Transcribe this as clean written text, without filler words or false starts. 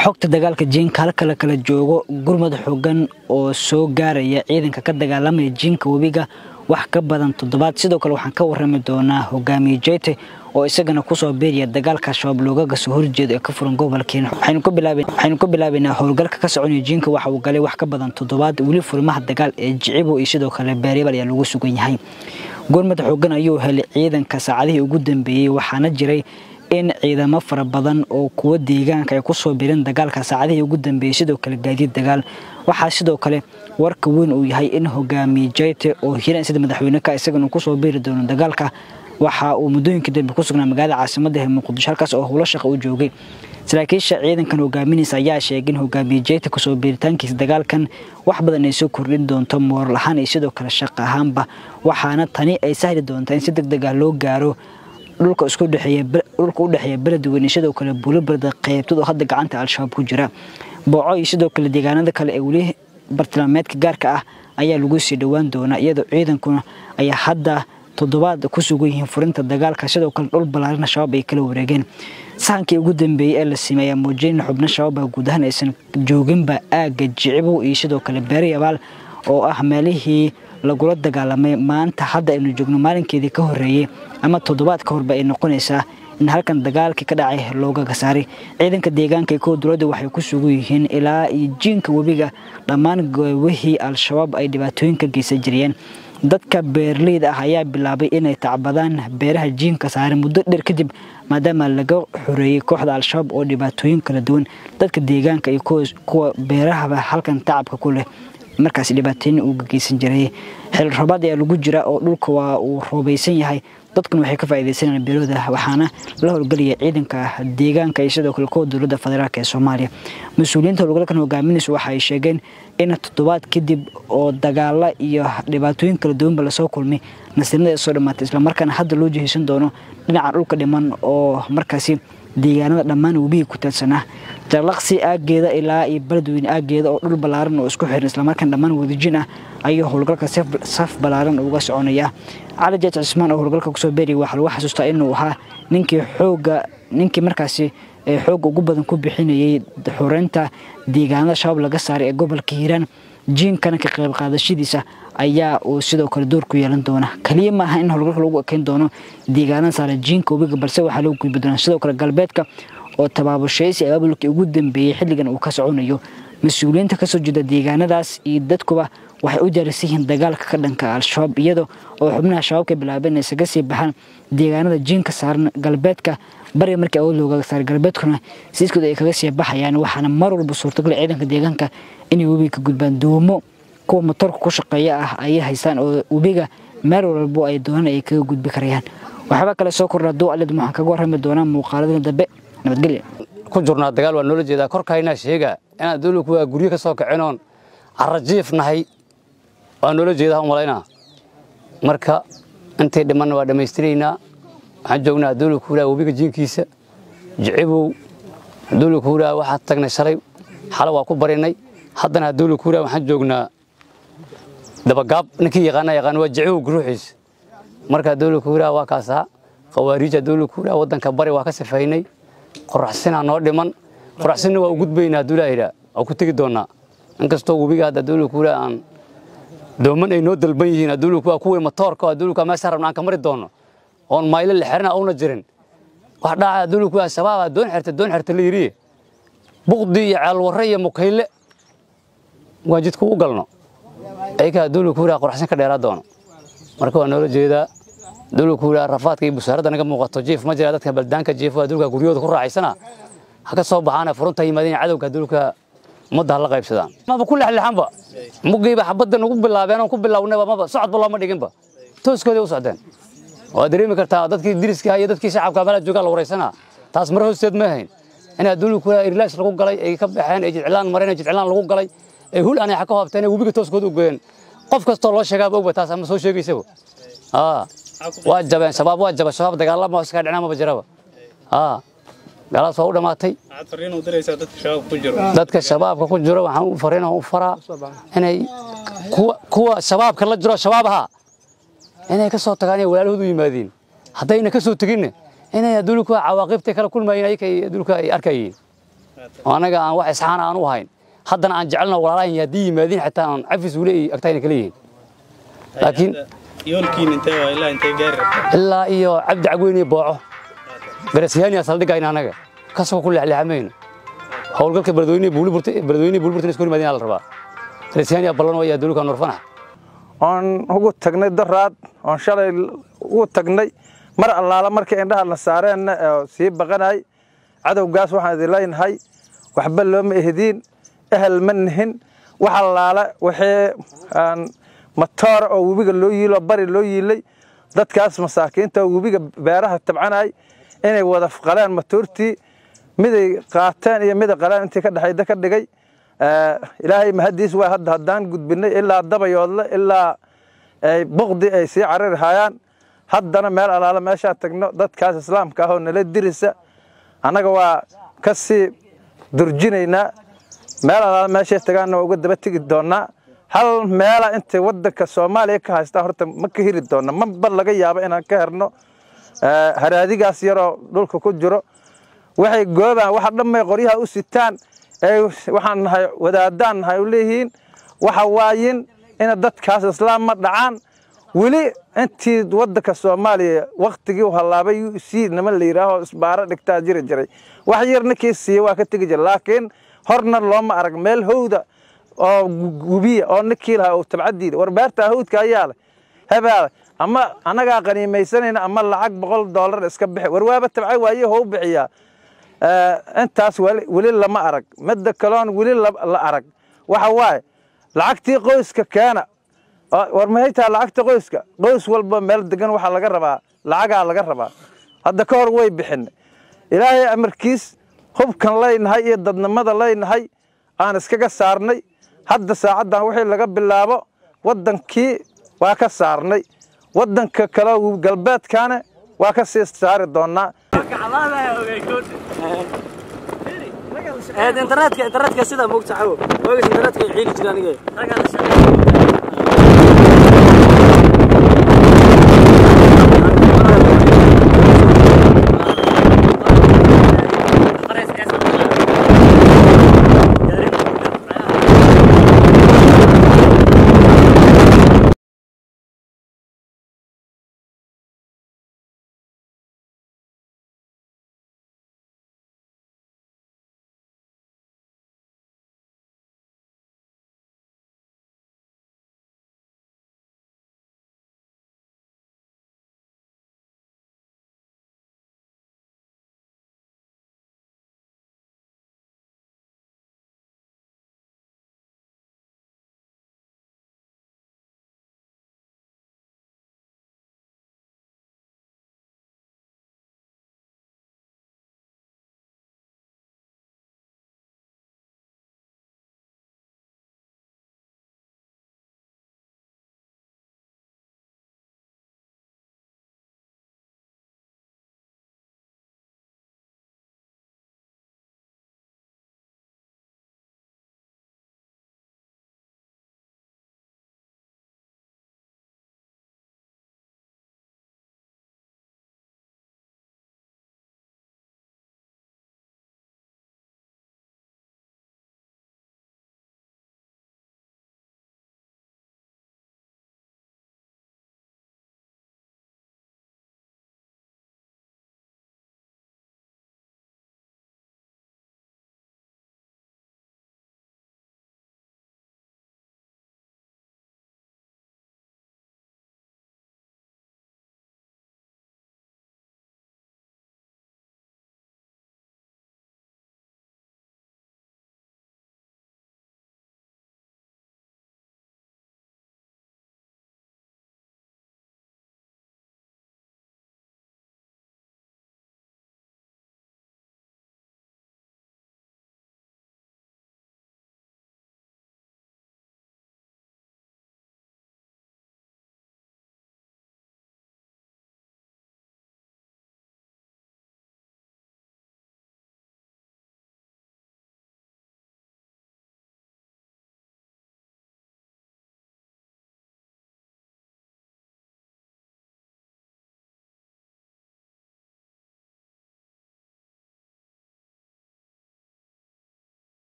xogta dagaalka jiinka halka la kala joogo gurmad xooggan oo soo gaaraya ciidanka ka dagaalamaya jiinka webiga wax ka badan 7 sidoo kale waxaan ka warrami doonaa hogaamiye Jeyte oo isagana ku soo beeriya dagaalka shabaab looga soo horjeedo ee ka furan gobolkeena waxaynu ku bilaabaynaa howlgalka ka soconaya jiinka waxa uu galay wax ka badan 7 wali furimaha dagaal ee Jicibo iyo sidoo kale Beeribal ayaa lagu sugan yahay gurmad xooggan ayuu helay ciidanka saacadihii ugu dambeeyay waxaana jiray in ciidamo fara badan oo kuwa deegaanka ay ku soo biireen dagaalka saacadihii ugu dambeeyay sidoo kale gaadiid dagaal waxa sidoo kale warka weyn uu yahay in hogaamiye Jeyte oo hiran sida madaxweynaha isagana ku soo biiri doono dagaalka waxa uu muddooyinka dambe ku sugnaa magaalada caasimadda Muqdisho halkaas oo howlo shaqo u joogay saraakiisha ciidankan hogaaminaysa ayaa sheegay in hogaamiye Jeyte ku soo biiritaankiisa dagaalkan wax badan ay soo kordhin doonto moral ahaan iyo sidoo kale shaqo ahaanba waxaana tani ay sahli doontaa in si degdeg ah loo gaaro dhulka u dhaxeeya beledweyne sidoo kale buulibarda qaybtooda hadda gacanta al-shabaab ku jira booco iyo sidoo kale deegaanada kale ee wali bartilmaameedka gaarka ah ayaa lagu sii dhawaan doonaa iyadoo ciidankuna ay hadda 7 ku sugan yihiin furinta dagaalka sidoo kale dhul balaaran shabaab ay kala wareegeen sahankii ugu dambeeyay ee la sameeyay muujin xubno shabaab guud ahaan aysan jooginba aaga Jicibo iyo sidoo kale Beeribal oo ah meelihii lagula dagaalamay maanta hadda aynu joogno maalinkeedii ka horeeyay ama 7 ka horba ay noqonaysaa in halkan dagaalkii ka dhacay looga saaray ciidanka deegaanka ee dowladda waxay ku sugan yihiin ilaa jiinka webiga dhammaan goobihii al-shabaab ay dhibaatooyin ka geysan jireen dadka beerleyda ah ayaa bilaabay inay tacbadaan beeraha jiinka saaray muddo dheer kadib maadaama laga xoreeyay kooxda al-shabaab oo dhibaatooyin kala duwan dadka deegaanka iyo kuwa beeraha halkan tacabka ku leh markaas dhibaatooyin uu geysan jiray xil roobaad ayaa lagu jira oo dhulka waa uu roobaysan yahay dadkan waxay ka faa'iideysanayaan beerooda waxaana la howlgalaya ciidanka deegaanka iyo sidoo kale kuwa dowladda federaalka ee Soomaaliya mas'uuliyiinta howlgalkan hogaaminaysa waxay sheegeen in 7 kadib oo dagaal iyo dhibaatooyin kala duwan la soo kulmay nasirnada soo dhamaatay isla markaana hadda loo jiheysan doono dhinaca dhulka dhiman oo markaasi deegaanada dhammaan webiga ku taasana dalaqsi aageeda ilaa iyo beledweyne aageeda oo dhul balaaran oo isku xiran isla markaan dhammaan wadajin ah ayuu howlgalka saf balaaran uga soconaya Cali Jeyte Cismaan oo howlgalka ku soo beeri waxa lagu xasuustaa inuu ahaa ninkii markaasi xoog ugu badan ku bixinayay xoreynta deegaanada shabaab laga saaray ee gobolka Hiiraan jiinkana ka qayb qaadashadiisa ayaa uu sidoo kale door ku yeelan doona kaliya ma aha in howlgalka lagu ekeyn doono deegaanada saaray jiinka webiga balse waxa lagu gudbi doonaa sidoo kale galbeedka oo tabaabusheysay abaabulkii ugu dambeeyay xilligan uu ka soconayo mas'uuliyiinta ka soo jeeda deegaanadaas iyo dadkuba waxay u diyaarsan yihiin dagaalka ka dhanka al-shabaab iyadoo oo xubnaha shabaabka bilaabeen ay isaga sii baxaan deegaanada jiinka saaran galbeedka bari markii awood looga saaray galbeedkuna siiskooda ay kaga sii baxayaan waxaana mar walba suurtagal ciidanka deegaanka inay webiga ka gudbaan doomo kuwa motorka ku shaqeeya ah ay haystaan oo webiga meel walba ay doonaan ay kaga gudbi karayaan waxba kale soo kordha dowladda waxaan kaga warrami doonaa muuqaalada dambe nabadgelyo ku jirnaa dagaal waa nolol jeeda korkayna sheega in dawladku waa guriga ka soo kacinoon arajiif nahay waa nolol jeeda umaleena marka intay dhiman waa dhameystirayna waxaan joognaa dawladku webiga jiinkiisa Jicibo dawladku waxa tagnay shalay xala waa ku barinay haddana dawladku waxaan joognaa dabagaab ninkii yaqaan waa Jicibo gruuxiis marka dawladku waa kaasa qawaariija dawladku wadanka bari waa ka safaynay qoraxsina noo dhiman qoraxsina waa u gudbaynaa duulaayra oo ku tagi doona inkastoo webiga hadda dawladku aan dooman ay noo dalban yihiin dawladku kuwa motorka dawladku ma saarna aan ka mari doono on mayl la xirna oo na jirin wax dhaca dawladku shabaab doon xirta la yiri buqdi iyo ceel warre iyo mukayle waajidku u galno ay ka dawladku qoraxsan ka dheera doono marka waa noo jeeda dawladku rafaadka iyo busaaradda naga muuqato jiif ma jira dadka baldaanka jiif waa dawladka guriyooda ku raacaysana haka soo baxana furunta yimaadeen cadawga dawladka mudda la qaybsadaan ma ku leexleexanba mugiiba xabadda nagu bilaabeen oo ku bilawnay ma socod lama dhiginba tooskooda u socdeen waa dareemi kartaa dadkii diriska iyo dadkii shacabka meel jooga la wareysana taas mar hoosteed ma ahayn in dawladku irlaash lagu galay ay ka baxeen ay jiclaan mareen jiclaan lagu galay ay hul aan ka hoobteen webiga tooskooda u go'een qof kasto loo sheegay oo taas ama soo sheegaysaba waa jabeen shabaab dagaalama iska dhacna ma jiraba galaas oo dhamaatay fariin u diraysa dadka shabaabka ku jiro waxaan u fariin u faraa inay kuwa shabaabka la jiro shababaha inay ka soo tagaan walaalahoodu yimaadeen haddayna ka soo tagin inay dawladku cawaaqibta kala kulmayeen ay dawladku ay arkayeen anaga aan wax isxaan aan u hayn haddana aan jecelna walaalayn yaadii yimaadin xitaa aan cafis u leeyahay agtayna kala yihiin laakiin yoolkiin intee waa intee gaari rabtaa ilaa iyo cabdi cagweyne booco garasiyaan saldhigayna anaga kasoo ku leexleexmayno howlgalka beledweyne buulburta isku yimaadeen la rabaa garasiyaan ballan waa dawladka Nuurfanax on ugu tagnay daraad on shalay ugu tagnay mar allaala markii indhaha la saareen si baqanay cadawgaas waxaan idin leenahay waxba looma ehdin ahal manhin wax allaala wixii aan matoor oo webiga loo yiilo bari loo yiilay dadkaas masaakiinta webiga beeraha tabcanay inay wada qalaan matoortii miday qaataan iyo mid qalaan intii ka dhaxayda ka dhigay ilaahay mahadiis waa haddaan gudbinay ilaa dabayoodle ilaa ay buqdi ay si carar hayaan haddana meel alaala meesha tagno dadkaas islaamka ah oo nala dirisa anaga waa ka sii durjinayna meel alaala meesha tagaana uga daba tagi doonaa hal meel inta wadanka Soomaaliya ka haysta horta ma ka hiri doona ma bal laga yaabo inaan ka herno haraadigaas yaro dhulka ku jiro waxay goobaan waxa dhamay qoryaha u sitaan waxaan nahay wadaadaan nahay u leeyihiin waxa waayin in dadkaas islaam ma dhacaan wali intii wadanka Soomaaliya waqtigii uu halaabay si nama leeyahay isbaara dhigtaa jiray wax yarna kiisii waa ka tagi jiray laakiin horna looma arag meel howda oo gubiya oo nikiilha oo tabcadiida warbaarta howdka ayaa leh habaal ama anaga qaniimaysanayna ama lacag $100 iska bixi warwaaba tabcay waaye hoo bixiya intaas wali lama arag mid kaloon wali la arag waxa waay lacagtii qoyska keena war ma haytaa lacagta qoyska qoys walba meel degan waxa laga rabaa lacaga laga rabaa hadda ka hor way bixin ilaahay amarkiis hubkan leenahay iyo dadnimada leenahay aan iskaga saarnay hadda saacadan wixii laga bilaabo wadankii waa ka saarnay wadanka kale galbeedkana waa ka sii saari doonaa internetka sida moogta xawo internetka xili jiraan